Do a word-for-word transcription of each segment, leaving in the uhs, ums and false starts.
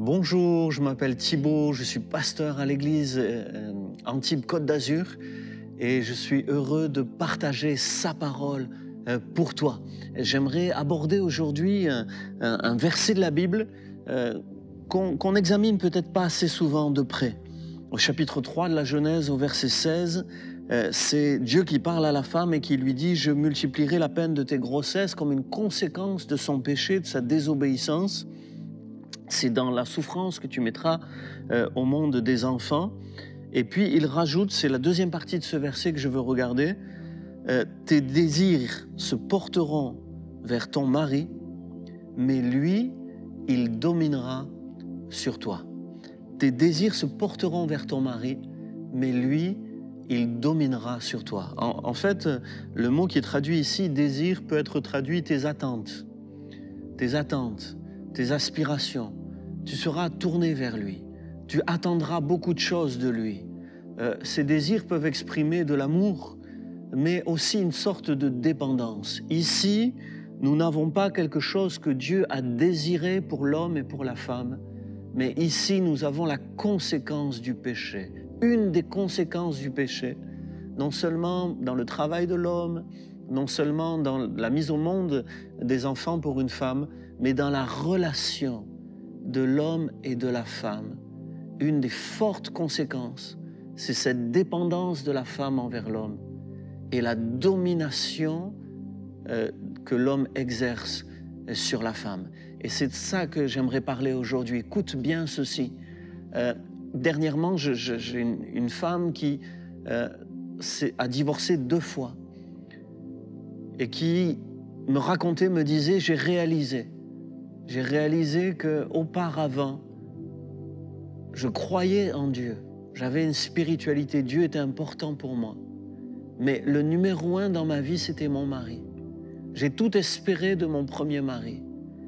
Bonjour, je m'appelle Thibaut, je suis pasteur à l'église euh, Antibes-Côte d'Azur et je suis heureux de partager sa parole euh, pour toi. J'aimerais aborder aujourd'hui un, un, un verset de la Bible euh, qu'on qu'on n'examine peut-être pas assez souvent de près. Au chapitre trois de la Genèse, au verset seize, euh, c'est Dieu qui parle à la femme et qui lui dit « Je multiplierai la peine de tes grossesses comme une conséquence de son péché, de sa désobéissance. » C'est dans la souffrance que tu mettras euh, au monde des enfants. Et puis il rajoute, c'est la deuxième partie de ce verset que je veux regarder, euh, tes désirs se porteront vers ton mari, mais lui, il dominera sur toi. Tes désirs se porteront vers ton mari, mais lui, il dominera sur toi. En, en fait, le mot qui est traduit ici, désir, peut être traduit tes attentes. Tes attentes, tes aspirations. Tu seras tourné vers lui. Tu attendras beaucoup de choses de lui. Euh, ces désirs peuvent exprimer de l'amour, mais aussi une sorte de dépendance. Ici, nous n'avons pas quelque chose que Dieu a désiré pour l'homme et pour la femme, mais ici, nous avons la conséquence du péché. Une des conséquences du péché, non seulement dans le travail de l'homme, non seulement dans la mise au monde des enfants pour une femme, mais dans la relation de l'homme et de la femme. Une des fortes conséquences, c'est cette dépendance de la femme envers l'homme et la domination euh, que l'homme exerce sur la femme. Et c'est de ça que j'aimerais parler aujourd'hui. Écoute bien ceci. Euh, dernièrement, je, je, j'ai une, une femme qui euh, a divorcé deux fois et qui me racontait, me disait, j'ai réalisé, j'ai réalisé qu'auparavant, je croyais en Dieu, j'avais une spiritualité, Dieu était important pour moi, mais le numéro un dans ma vie, c'était mon mari. J'ai tout espéré de mon premier mari.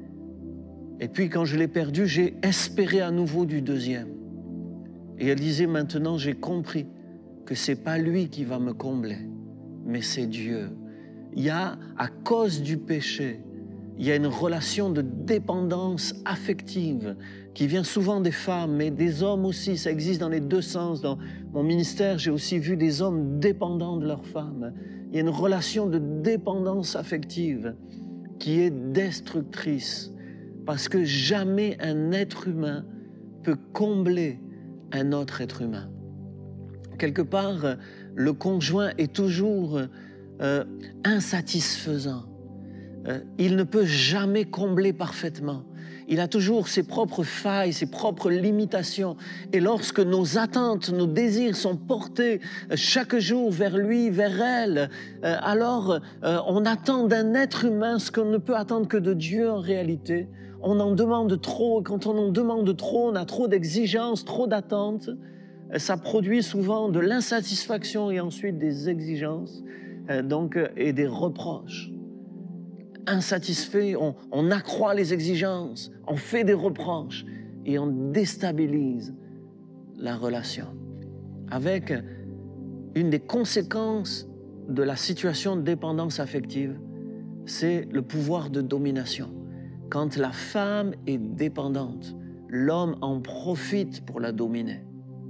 Et puis quand je l'ai perdu, j'ai espéré à nouveau du deuxième. Et elle disait, maintenant j'ai compris que ce n'est pas lui qui va me combler, mais c'est Dieu. Il y a, à cause du péché, il y a une relation de dépendance affective qui vient souvent des femmes, mais des hommes aussi. Ça existe dans les deux sens. Dans mon ministère, j'ai aussi vu des hommes dépendants de leurs femmes. Il y a une relation de dépendance affective qui est destructrice parce que jamais un être humain peut combler un autre être humain. Quelque part, le conjoint est toujours euh, insatisfaisant. Euh, il ne peut jamais combler parfaitement. Il a toujours ses propres failles, ses propres limitations. Et lorsque nos attentes, nos désirs sont portés chaque jour vers lui, vers elle, euh, alors euh, on attend d'un être humain ce qu'on ne peut attendre que de Dieu en réalité. On en demande trop. Quand on en demande trop, on a trop d'exigences, trop d'attentes. Ça produit souvent de l'insatisfaction et ensuite des exigences euh, donc, et des reproches. Insatisfait, on, on accroît les exigences, on fait des reproches et on déstabilise la relation. Avec une des conséquences de la situation de dépendance affective, c'est le pouvoir de domination. Quand la femme est dépendante, l'homme en profite pour la dominer.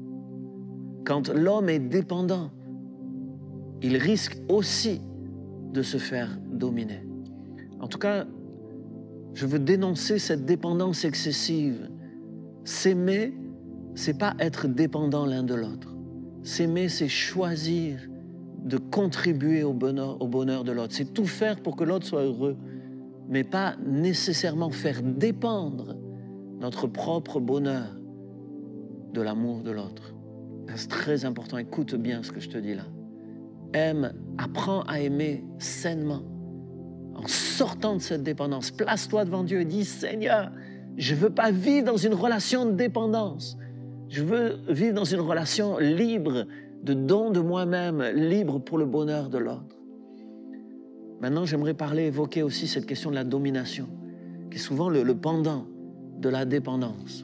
Quand l'homme est dépendant, il risque aussi de se faire dominer. En tout cas, je veux dénoncer cette dépendance excessive. S'aimer, c'est pas être dépendant l'un de l'autre. S'aimer, c'est choisir de contribuer au bonheur, au bonheur de l'autre. C'est tout faire pour que l'autre soit heureux, mais pas nécessairement faire dépendre notre propre bonheur de l'amour de l'autre. C'est très important. Écoute bien ce que je te dis là. Aime, apprends à aimer sainement. En sortant de cette dépendance, place-toi devant Dieu et dis « Seigneur, je ne veux pas vivre dans une relation de dépendance. Je veux vivre dans une relation libre, de don de moi-même, libre pour le bonheur de l'autre. » Maintenant, j'aimerais parler, évoquer aussi cette question de la domination, qui est souvent le, le pendant de la dépendance.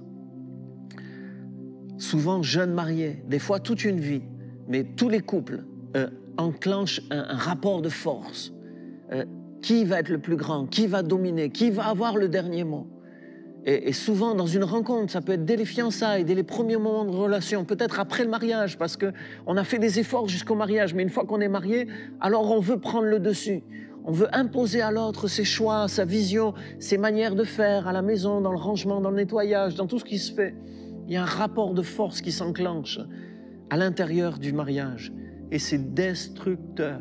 Souvent jeunes mariés, des fois toute une vie, mais tous les couples euh, enclenchent un, un rapport de force. Euh, Qui va être le plus grand? Qui va dominer? Qui va avoir le dernier mot? Et, et souvent, dans une rencontre, ça peut être dès les fiançailles, dès les premiers moments de relation, peut-être après le mariage, parce qu'on a fait des efforts jusqu'au mariage, mais une fois qu'on est marié, alors on veut prendre le dessus. On veut imposer à l'autre ses choix, sa vision, ses manières de faire à la maison, dans le rangement, dans le nettoyage, dans tout ce qui se fait. Il y a un rapport de force qui s'enclenche à l'intérieur du mariage. Et c'est destructeur.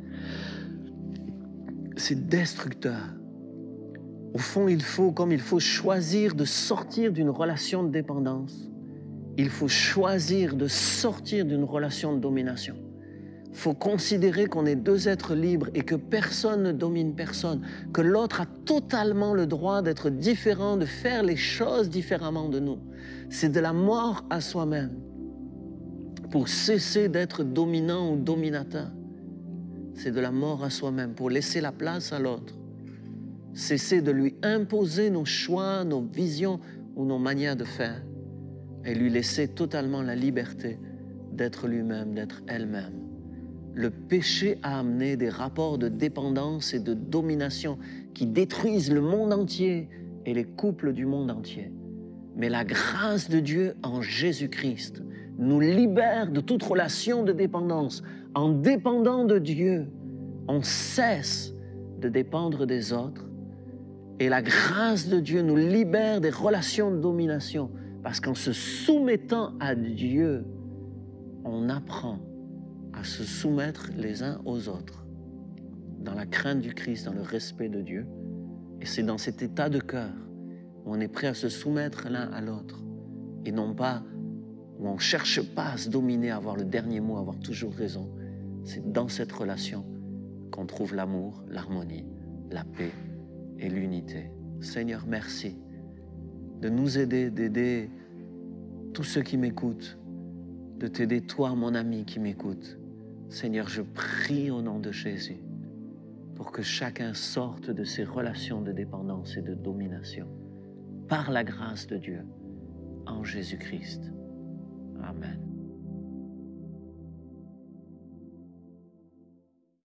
C'est destructeur. Au fond, il faut, comme il faut choisir de sortir d'une relation de dépendance, il faut choisir de sortir d'une relation de domination. Il faut considérer qu'on est deux êtres libres et que personne ne domine personne, que l'autre a totalement le droit d'être différent, de faire les choses différemment de nous. C'est de la mort à soi-même pour cesser d'être dominant ou dominateur. C'est de la mort à soi-même pour laisser la place à l'autre. Cesser de lui imposer nos choix, nos visions ou nos manières de faire et lui laisser totalement la liberté d'être lui-même, d'être elle-même. Le péché a amené des rapports de dépendance et de domination qui détruisent le monde entier et les couples du monde entier. Mais la grâce de Dieu en Jésus-Christ nous libère de toute relation de dépendance. En dépendant de Dieu, on cesse de dépendre des autres. Et la grâce de Dieu nous libère des relations de domination. Parce qu'en se soumettant à Dieu, on apprend à se soumettre les uns aux autres, dans la crainte du Christ, dans le respect de Dieu. Et c'est dans cet état de cœur où on est prêt à se soumettre l'un à l'autre, et non pas où on ne cherche pas à se dominer, à avoir le dernier mot, à avoir toujours raison. C'est dans cette relation qu'on trouve l'amour, l'harmonie, la paix et l'unité. Seigneur, merci de nous aider, d'aider tous ceux qui m'écoutent, de t'aider toi, mon ami qui m'écoute. Seigneur, je prie au nom de Jésus pour que chacun sorte de ces relations de dépendance et de domination par la grâce de Dieu en Jésus-Christ. Amen.